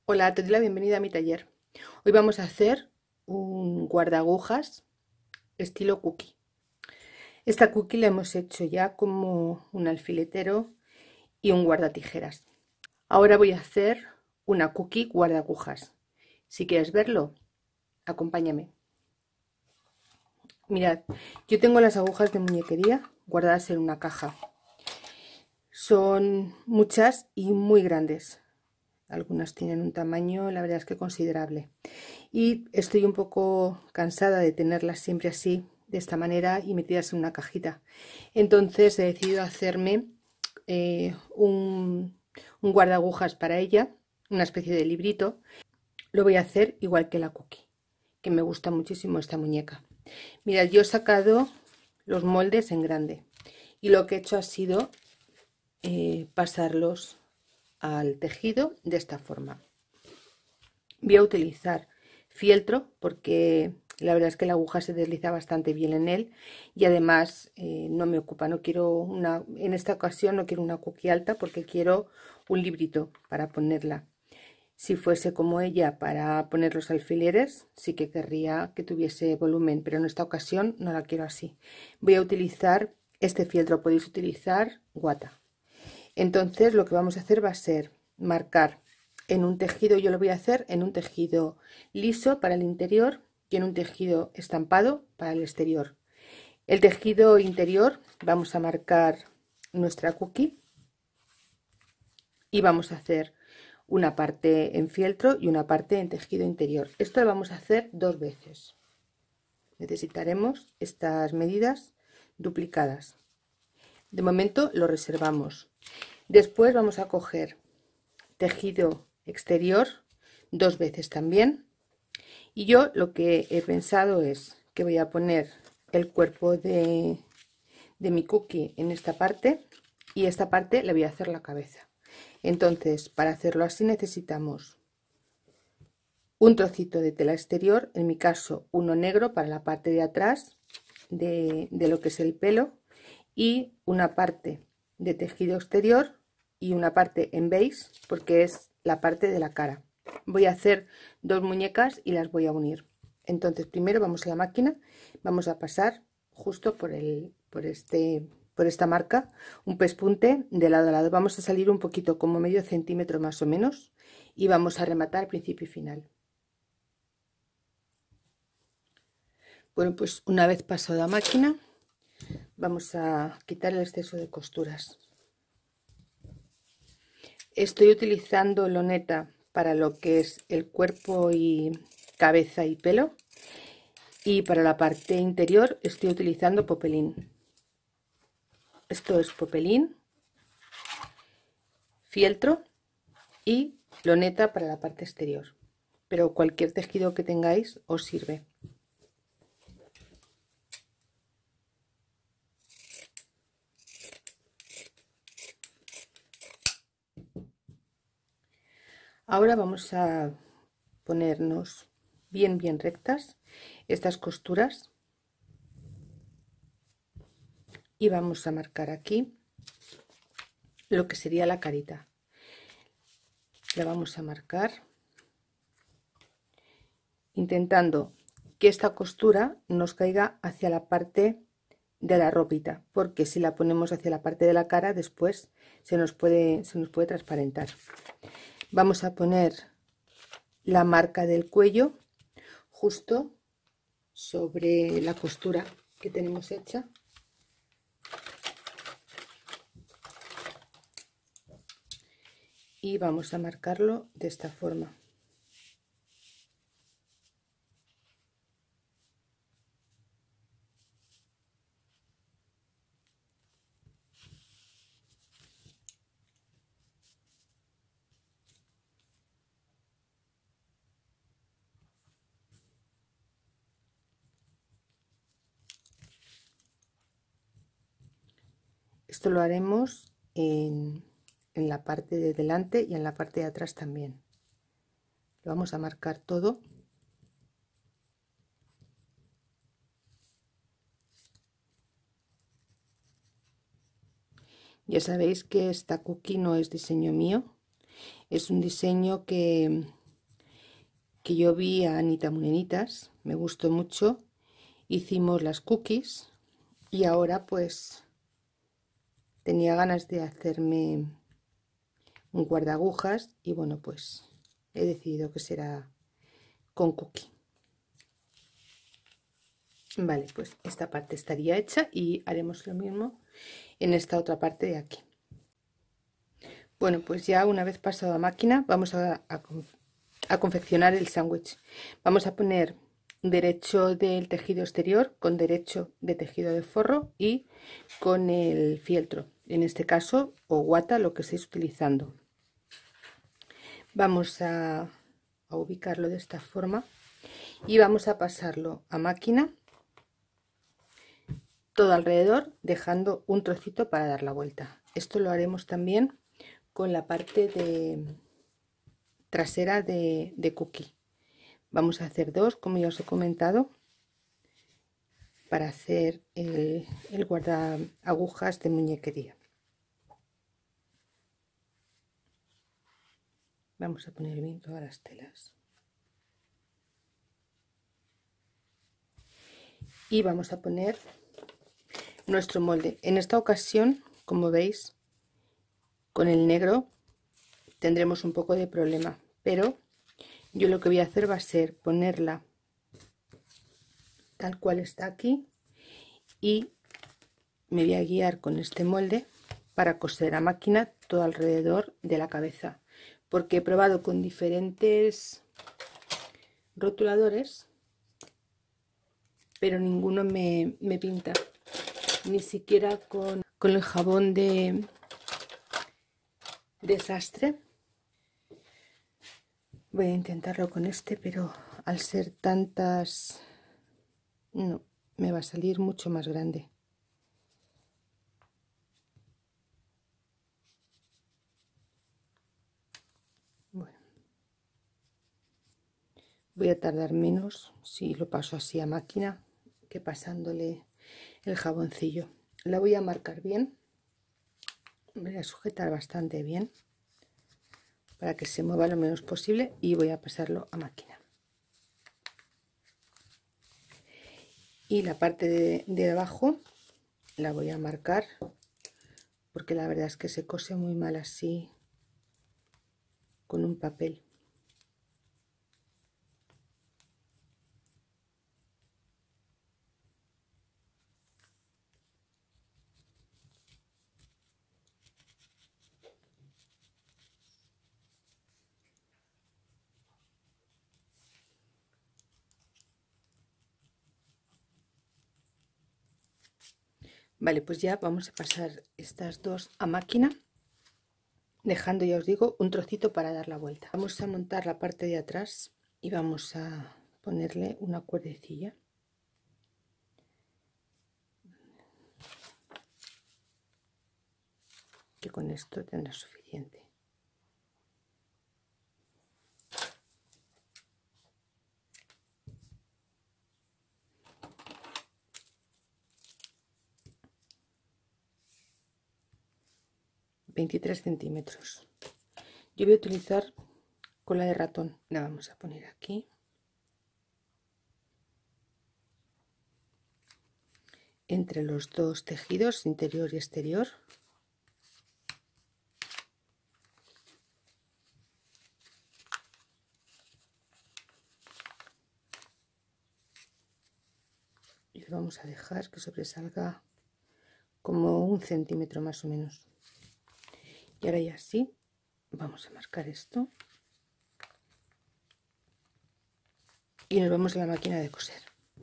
Hola, te doy la bienvenida a mi taller. Hoy vamos a hacer un guardagujas estilo cookie. Esta cookie la hemos hecho ya como un alfiletero y un guardatijeras. Ahora voy a hacer una cookie guardagujas. Si quieres verlo, acompáñame. Mirad, yo tengo las agujas de muñequería guardadas en una caja. Son muchas y muy grandes. Algunas tienen un tamaño, la verdad es que considerable. Y estoy un poco cansada de tenerlas siempre así, de esta manera y metidas en una cajita. Entonces he decidido hacerme un guardagujas para ella, una especie de librito. Lo voy a hacer igual que la cookie, que me gusta muchísimo esta muñeca. Mirad, yo he sacado los moldes en grande y lo que he hecho ha sido pasarlos al tejido de esta forma. Voy a utilizar fieltro porque la verdad es que la aguja se desliza bastante bien en él y además no me ocupa, no quiero en esta ocasión no quiero una cookie alta porque quiero un librito para ponerla. Si fuese como ella para poner los alfileres, sí que querría que tuviese volumen, pero en esta ocasión no la quiero así. Voy a utilizar este fieltro, podéis utilizar guata. Entonces lo que vamos a hacer va a ser marcar en un tejido, yo lo voy a hacer en un tejido liso para el interior y en un tejido estampado para el exterior. El tejido interior vamos a marcar nuestra cookie y vamos a hacer una parte en fieltro y una parte en tejido interior. Esto lo vamos a hacer 2 veces. Necesitaremos estas medidas duplicadas. De momento lo reservamos. Después vamos a coger tejido exterior 2 veces también, y yo lo que he pensado es que voy a poner el cuerpo de mi cookie en esta parte y esta parte le voy a hacer la cabeza. Entonces, para hacerlo así necesitamos un trocito de tela exterior, en mi caso uno negro para la parte de atrás de lo que es el pelo, y una parte de tejido exterior y una parte en beige porque es la parte de la cara. Voy a hacer 2 muñecas y las voy a unir. Entonces primero vamos a la máquina, vamos a pasar justo por esta marca un pespunte de lado a lado. Vamos a salir un poquito, como medio centímetro más o menos, y vamos a rematar principio y final. Bueno, pues una vez pasado a máquina vamos a quitar el exceso de costuras. Estoy utilizando loneta para lo que es el cuerpo y cabeza y pelo, y para la parte interior estoy utilizando popelín. Esto es popelín, fieltro y loneta para la parte exterior, pero cualquier tejido que tengáis os sirve. Ahora vamos a ponernos bien rectas estas costuras y vamos a marcar aquí lo que sería la carita. La vamos a marcar intentando que esta costura nos caiga hacia la parte de la ropita, porque si la ponemos hacia la parte de la cara después se nos puede transparentar. Vamos a poner la marca del cuello justo sobre la costura que tenemos hecha y vamos a marcarlo de esta forma. Esto lo haremos en la parte de delante y en la parte de atrás también. Lo vamos a marcar todo. Ya sabéis que esta cookie no es diseño mío, es un diseño que que yo vi a Anita Munenitas, me gustó mucho, hicimos las cookies y ahora pues tenía ganas de hacerme un guardagujas y bueno, pues he decidido que será con cookie. Vale, pues esta parte estaría hecha y haremos lo mismo en esta otra parte de aquí. Bueno, pues ya una vez pasado a máquina vamos a confeccionar el sándwich. Vamos a poner derecho del tejido exterior con derecho de tejido de forro y con el fieltro, en este caso, o guata, lo que estéis utilizando. Vamos a ubicarlo de esta forma y vamos a pasarlo a máquina todo alrededor, dejando un trocito para dar la vuelta. Esto lo haremos también con la parte trasera de cookie. Vamos a hacer dos, como ya os he comentado, para hacer el guarda agujas de muñequería. Vamos a poner bien todas las telas y vamos a poner nuestro molde. En esta ocasión, como veis, con el negro tendremos un poco de problema, pero yo lo que voy a hacer va a ser ponerla tal cual está aquí y me voy a guiar con este molde para coser a máquina todo alrededor de la cabeza, porque he probado con diferentes rotuladores pero ninguno me pinta, ni siquiera con el jabón de desastre. Voy a intentarlo con este, pero al ser tantas, no, me va a salir mucho más grande. Bueno, voy a tardar menos si lo paso así a máquina que pasándole el jaboncillo. La voy a marcar bien, me voy a sujetar bastante bien para que se mueva lo menos posible y voy a pasarlo a máquina. Y la parte de abajo la voy a marcar porque la verdad es que se cose muy mal así con un papel. Vale, pues ya vamos a pasar estas dos a máquina, dejando, ya os digo, un trocito para dar la vuelta. Vamos a montar la parte de atrás y vamos a ponerle una cuerdecilla. Que con esto tendrá suficiente. ...23 centímetros. Yo voy a utilizar cola de ratón. La vamos a poner aquí. Entre los dos tejidos, interior y exterior. Y lo vamos a dejar que sobresalga como 1 centímetro más o menos. Y ahora ya sí, vamos a marcar esto. Y nos vamos a la máquina de coser.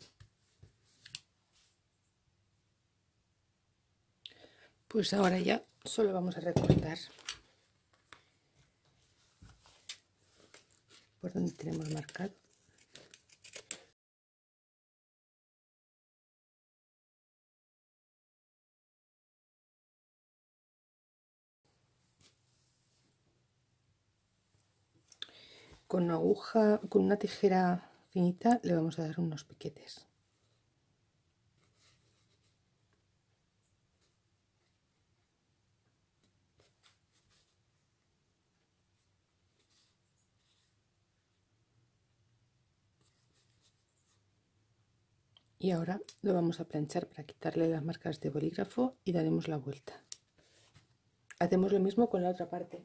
Pues ahora ya solo vamos a recortar por donde tenemos marcado. Con una aguja, con una tijera finita le vamos a dar unos piquetes. Y ahora lo vamos a planchar para quitarle las marcas de bolígrafo y daremos la vuelta. Hacemos lo mismo con la otra parte.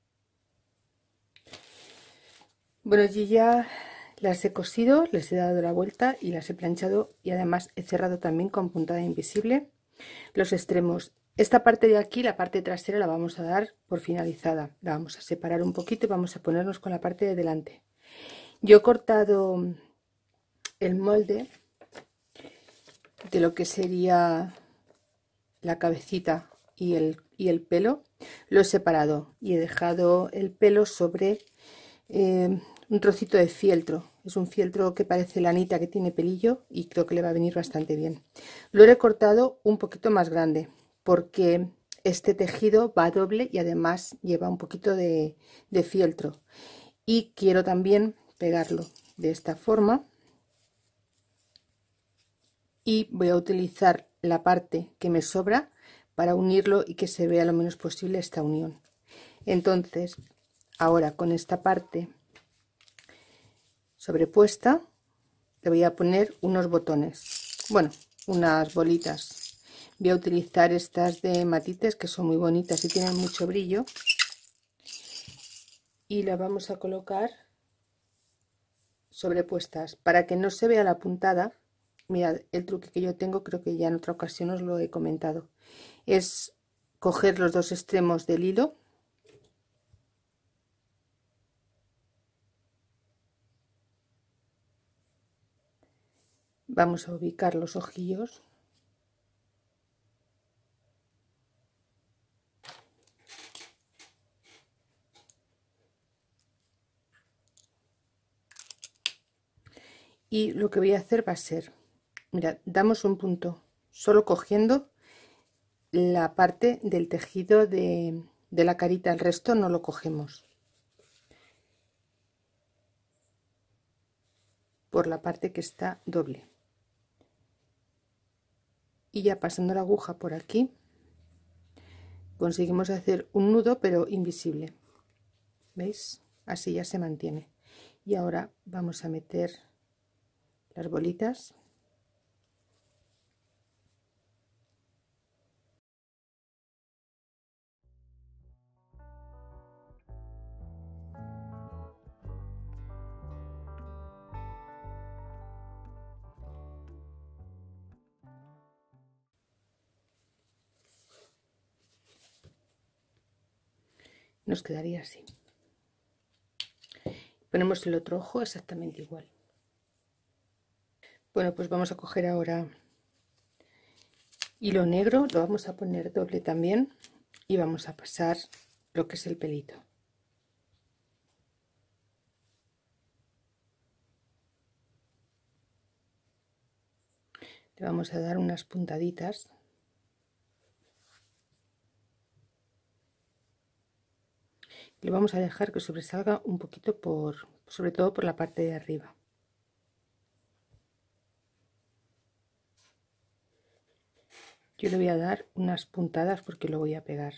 Bueno, allí ya las he cosido, les he dado la vuelta y las he planchado, y además he cerrado también con puntada invisible los extremos. Esta parte de aquí, la parte trasera, la vamos a dar por finalizada. La vamos a separar un poquito y vamos a ponernos con la parte de delante. Yo he cortado el molde de lo que sería la cabecita y el pelo. Lo he separado y he dejado el pelo sobre un trocito de fieltro. Es un fieltro que parece lanita, que tiene pelillo, y creo que le va a venir bastante bien. Lo he recortado un poquito más grande porque este tejido va doble y además lleva un poquito de fieltro, y quiero también pegarlo de esta forma, y voy a utilizar la parte que me sobra para unirlo y que se vea lo menos posible esta unión. Entonces ahora, con esta parte sobrepuesta, le voy a poner unos botones, bueno, unas bolitas. Voy a utilizar estas de Matites, que son muy bonitas y tienen mucho brillo, y las vamos a colocar sobrepuestas para que no se vea la puntada. Mirad, el truque que yo tengo, creo que ya en otra ocasión os lo he comentado, es coger los dos extremos del hilo, vamos a ubicar los ojillos y lo que voy a hacer va a ser, mirad, damos un punto solo cogiendo la parte del tejido de la carita, el resto no lo cogemos, por la parte que está doble, y ya pasando la aguja por aquí conseguimos hacer un nudo pero invisible, ¿veis? Así ya se mantiene. Y ahora vamos a meter las bolitas. Nos quedaría así. Ponemos el otro ojo exactamente igual. Bueno, pues vamos a coger ahora hilo negro, lo vamos a poner doble también, y vamos a pasar lo que es el pelito. Le vamos a dar unas puntaditas. Le vamos a dejar que sobresalga un poquito, sobre todo por la parte de arriba. Yo le voy a dar unas puntadas porque lo voy a pegar.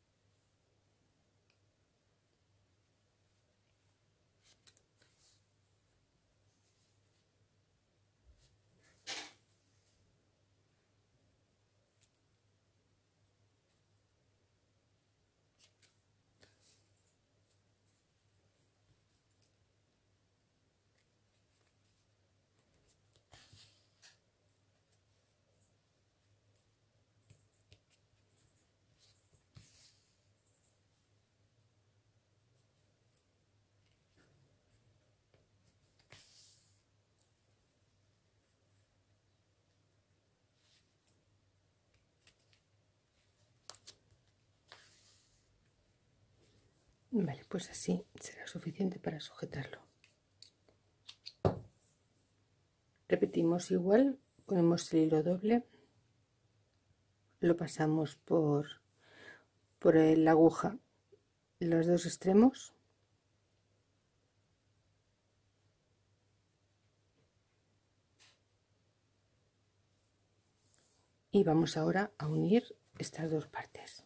Vale, pues así será suficiente para sujetarlo. Repetimos igual, ponemos el hilo doble, lo pasamos por la aguja los dos extremos, y vamos ahora a unir estas dos partes.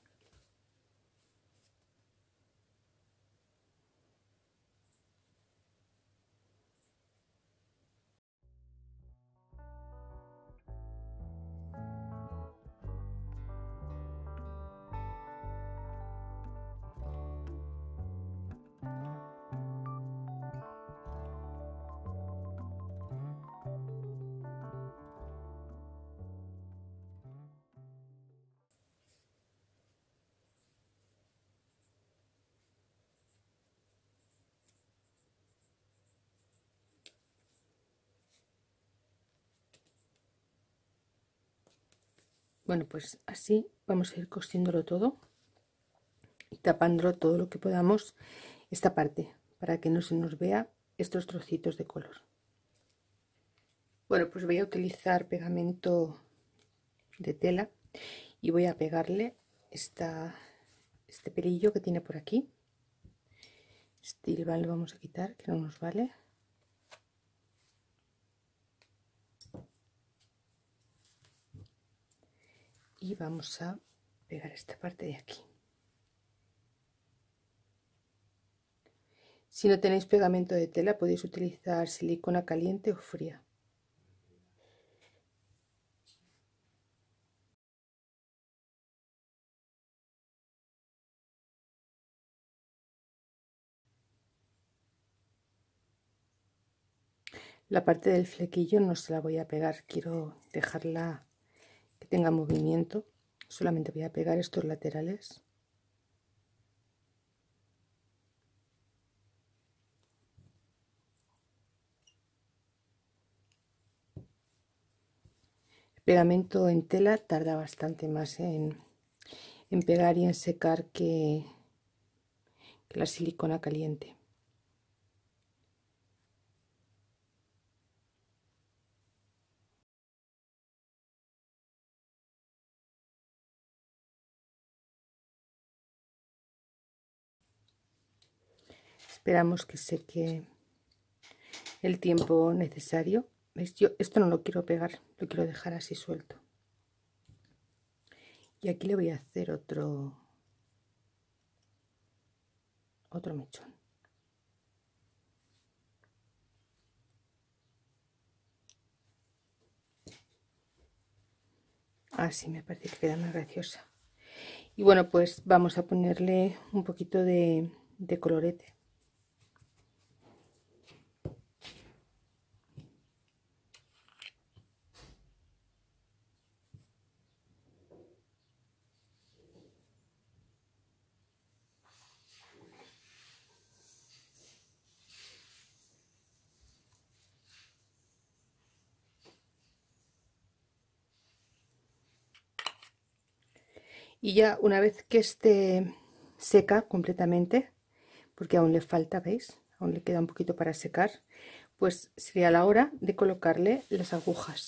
Bueno, pues así vamos a ir cosiéndolo todo y tapándolo todo lo que podamos esta parte para que no se nos vea estos trocitos de color. Bueno, pues voy a utilizar pegamento de tela y voy a pegarle este pelillo que tiene por aquí. Este hilván lo vamos a quitar, que no nos vale. Y vamos a pegar esta parte de aquí. Si no tenéis pegamento de tela, podéis utilizar silicona caliente o fría. La parte del flequillo no se la voy a pegar, quiero dejarla que tenga movimiento. Solamente voy a pegar estos laterales. El pegamento en tela tarda bastante más en pegar y en secar que la silicona caliente. Esperamos que seque el tiempo necesario. ¿Veis? Yo esto no lo quiero pegar, lo quiero dejar así suelto. Y aquí le voy a hacer otro mechón. Así me parece que queda más graciosa. Y bueno, pues vamos a ponerle un poquito de colorete. Y ya una vez que esté seca completamente, porque aún le falta, ¿veis? Aún le queda un poquito para secar, pues sería la hora de colocarle las agujas.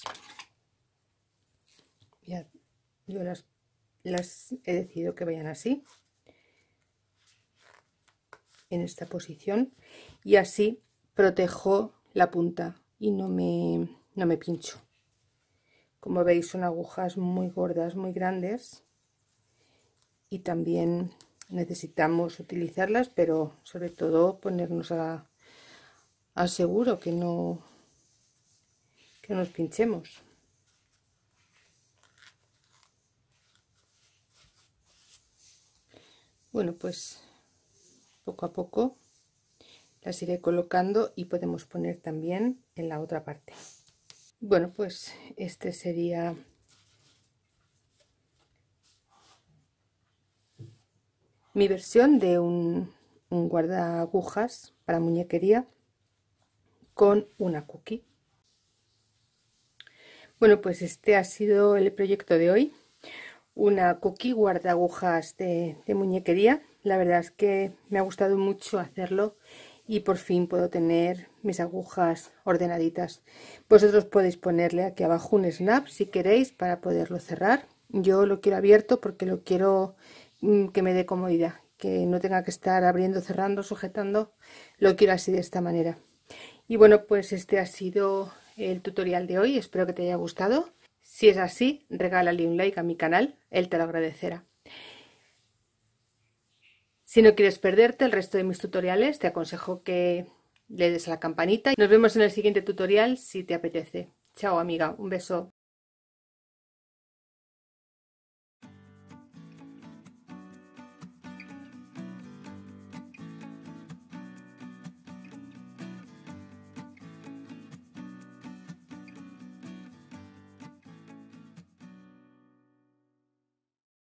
Ya, yo las he decidido que vayan así, en esta posición, y así protejo la punta y no me pincho. Como veis, son agujas muy gordas, muy grandes, y también necesitamos utilizarlas, pero sobre todo ponernos a seguro que no nos pinchemos. Bueno, pues poco a poco las iré colocando y podemos poner también en la otra parte. Bueno, pues este sería mi versión de un guarda agujas para muñequería con una cookie. Bueno, pues este ha sido el proyecto de hoy. Una cookie guarda agujas de muñequería. La verdad es que me ha gustado mucho hacerlo y por fin puedo tener mis agujas ordenaditas. Vosotros podéis ponerle aquí abajo un snap si queréis para poderlo cerrar. Yo lo quiero abierto porque lo quiero que me dé comodidad, que no tenga que estar abriendo, cerrando, sujetando. Lo quiero así, de esta manera. Y bueno, pues este ha sido el tutorial de hoy. Espero que te haya gustado. Si es así, regálale un like a mi canal, él te lo agradecerá. Si no quieres perderte el resto de mis tutoriales, te aconsejo que le des a la campanita. Nos vemos en el siguiente tutorial si te apetece. Chao, amiga, un beso.